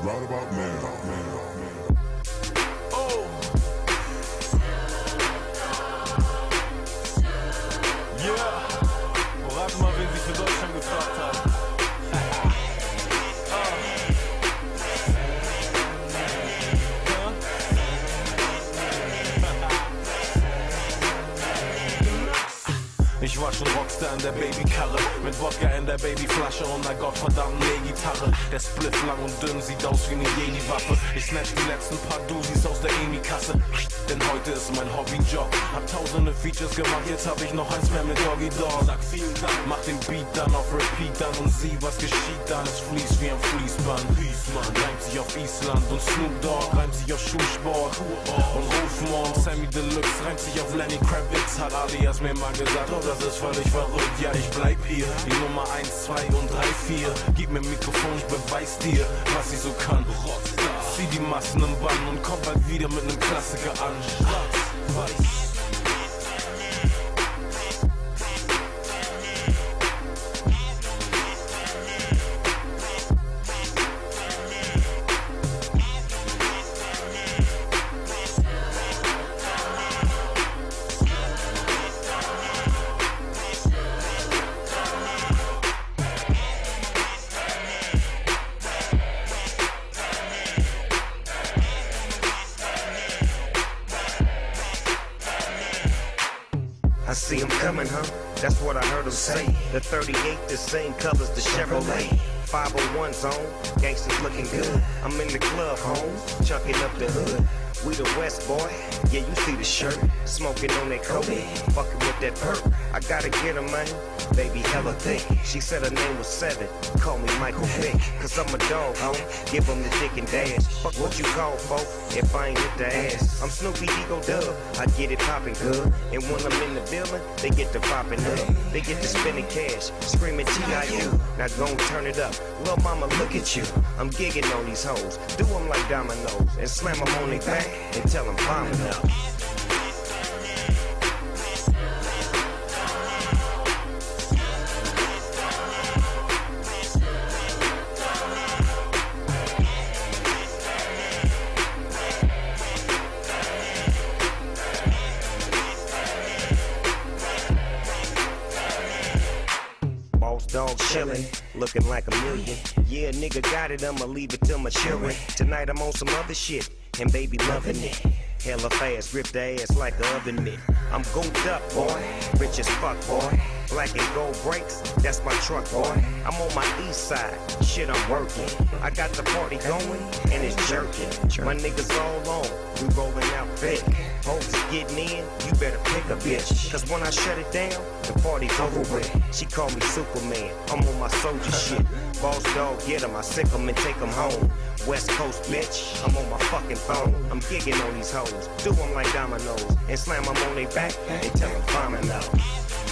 right about now. Oh, yeah. Rat mal, wen sich für Deutschland gefragt hat. Ich war schon Rockstar in der Babykarre, mit Wodka in der Babyflasche und einer gottverdammten E-Gitarre. Der Spliff lang und dünn, sieht aus wie eine Jedi-Waffe. Ich snatch die letzten paar Doozies aus der EMI-Kasse, denn heute ist mein Hobby ein Job. Hab tausende Features gemacht, jetzt hab ich noch eins mehr mit Doggy Dogg. Sag vielen Dank, mach den Beat dann auf Repeat dann und sieh, was geschieht dann. Es fließt wie ein Fließband. Reimt sich auf Island und Snoop Dogg reimt sich auf Schulsport. Und Rufmord, Sammy Deluxe reimt sich auf Lenny Kravitz. Hat alias mir mal gesagt, oh, das ist völlig verrückt, ja ich bleib hier. Die Nummer 1, 2 und 3, 4. Gib mir Mikrofon, ich beweis dir, was ich so kann. Zieh die Massen im Bann und komm bald wieder mit nem Klassiker an. Weiß. I see him coming, huh? That's what I heard him say. The 38, the same colors, the Chevrolet. 501 zone, gangsters looking good. I'm in the club, home, chucking up the hood. We the West, boy, yeah, you see the shirt. Smoking on that coke, fucking with that perk. I gotta get her, man, baby hella thick. She said her name was Seven, call me Michael Vick. Cause I'm a dog, home, give them the dick and dash. Fuck what you call, folk, if I ain't hit the ass. I'm Snoopy Ego Dub, I get it poppin' good. And when I'm in the building, they get to poppin' up. They get to spending cash, screaming T.I.U. Now gon' turn it up, lil' mama look at you. I'm gigging on these hoes, do them like dominoes. And slam them on their back and tell them bombing up. Boss dog chillin', looking like a million. Yeah, nigga got it, I'ma leave it till my children. Tonight I'm on some other shit, and baby loving it. Hella fast, grip the ass like a oven mitt. I'm gooped up, boy, rich as fuck, boy. Black and gold brakes, that's my truck, boy. I'm on my east side, shit I'm working. I got the party going, and it's jerking. My niggas all on, we rolling out thick. Hoes getting in, you better pick a bitch. Cause when I shut it down, the party's over with. She call me Superman, I'm on my soldier shit. Boss dog, get 'em, I sick 'em and take 'em home. West Coast bitch, I'm on my fucking phone. I'm gigging on these hoes, do 'em like dominoes. And slam 'em on their back and tell 'em bombing out.